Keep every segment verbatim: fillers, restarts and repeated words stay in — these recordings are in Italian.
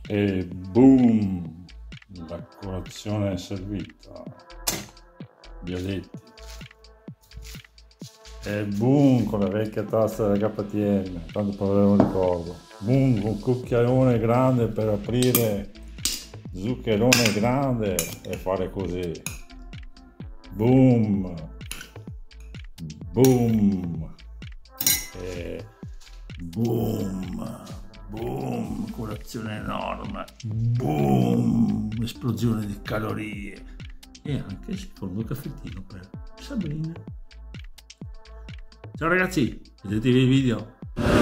E boom, la colazione è servita. Violetti. E boom, con la vecchia tazza della K T M, tanto per avere un ricordo. Boom, un cucchiaione grande per aprire, zuccherone grande e fare così. Boom, boom, e boom, boom, colazione enorme, boom, esplosione di calorie e anche il secondo caffettino per Sabrina. Ciao ragazzi, vedetevi il video.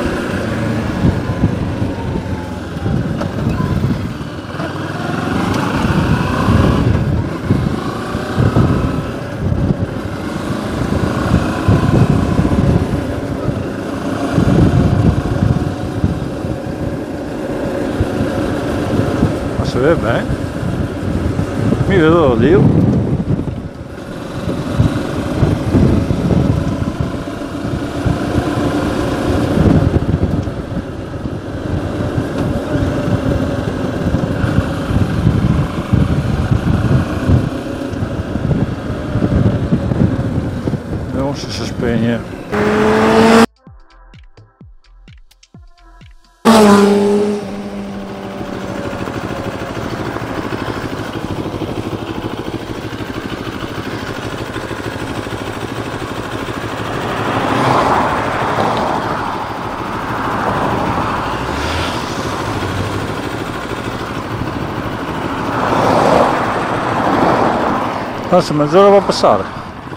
Ma si vede bene? Mi vedo da lì. Se si spegne. Adesso mezz'ora va a passare.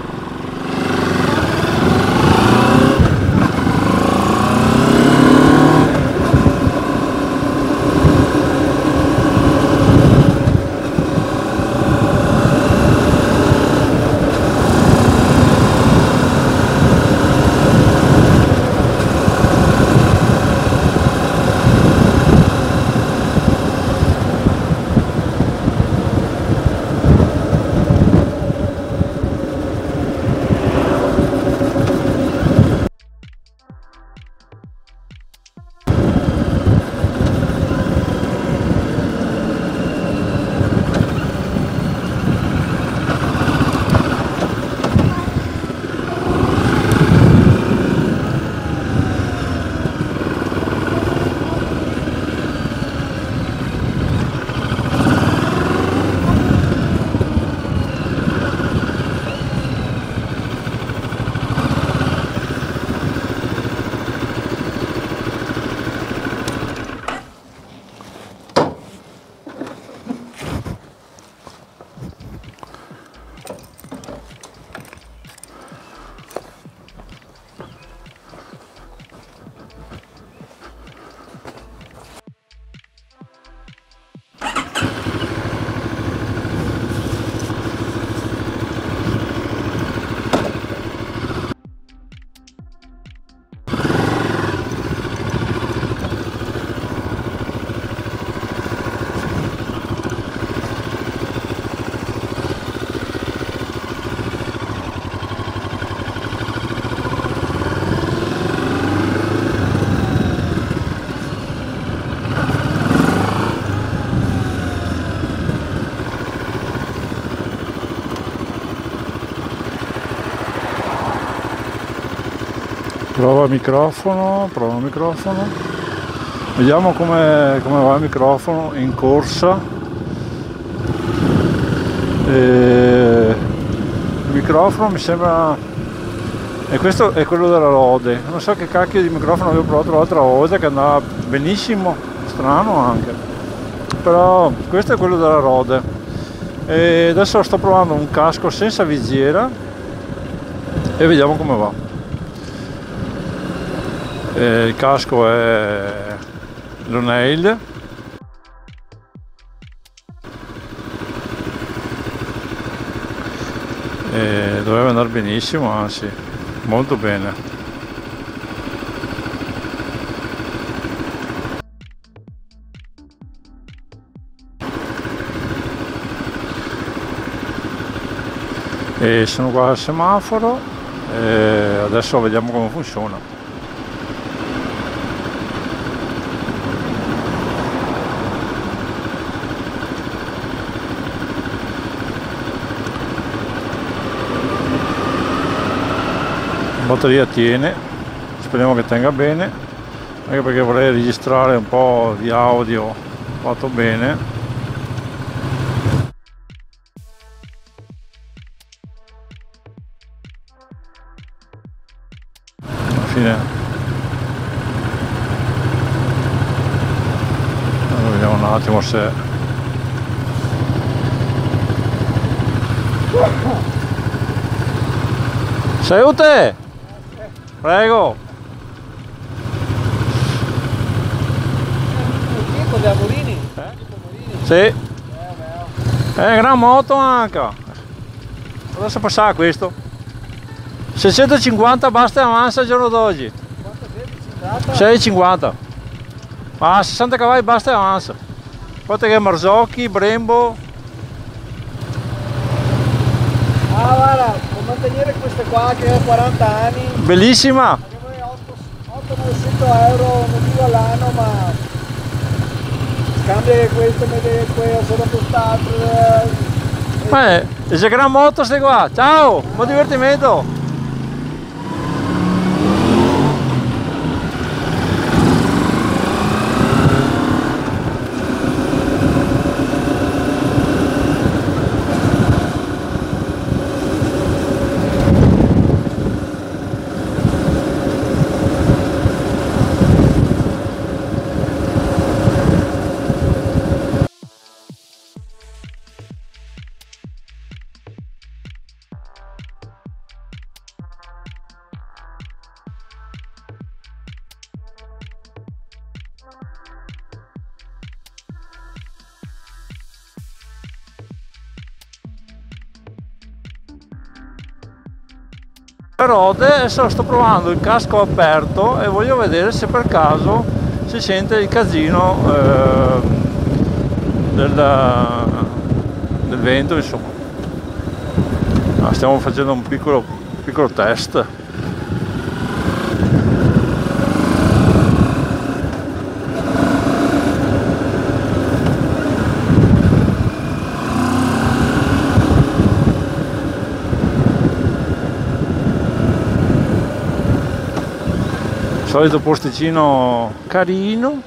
Prova il microfono, prova il microfono. Vediamo come, come va il microfono in corsa. E il microfono mi sembra... E questo è quello della Rode. Non so che cacchio di microfono avevo provato l'altra volta che andava benissimo, strano anche. Però questo è quello della Rode. E adesso sto provando un casco senza visiera e vediamo come va. E il casco è l'Oneil e dovrebbe andare benissimo, anzi molto bene. E sono qua al semaforo e adesso vediamo come funziona. batteria tiene, speriamo che tenga bene, anche perché vorrei registrare un po' di audio fatto bene. Alla fine allora, vediamo un attimo se salute, prego. Tipo di Amorini? Eh? Sì. Eh, è gran moto anche. Adesso passare questo. seicentocinquanta basta e avanza il giorno d'oggi. Quanto vedi si tratta? seicentocinquanta. Ma sessanta cavalli basta e avanza. Guarda che Marzocchi, Brembo. Ah guarda, può mantenere queste qua che ho quaranta anni. Bellissima. otto novecento euro non dico all'anno, ma cambia che questo, vede che quello, sono costato. Eh, è già gran moto ste qua. Ciao, buon divertimento. Rode, adesso sto provando il casco aperto e voglio vedere se per caso si sente il casino eh, del, del vento, insomma. Ah, stiamo facendo un piccolo, piccolo test. Solito posticino carino.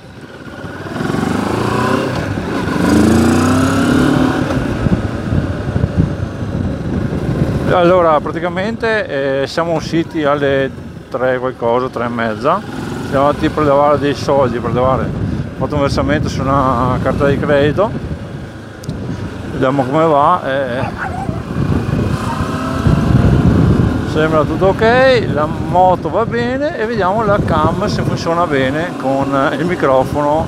Allora praticamente eh, siamo usciti alle tre qualcosa, tre e mezza, siamo andati per levare dei soldi, per levare, ho fatto un versamento su una carta di credito, vediamo come va. eh. Sembra tutto ok, la moto va bene e vediamo la cam se funziona bene con il microfono.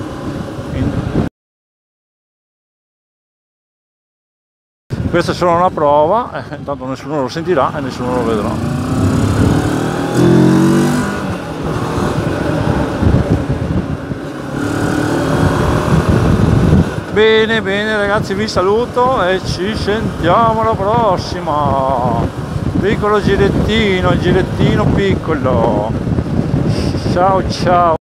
Questa è solo una prova, eh, intanto nessuno lo sentirà e nessuno lo vedrà. Bene, bene ragazzi, vi saluto e ci sentiamo alla prossima. Piccolo girettino, girettino piccolo. Ciao ciao.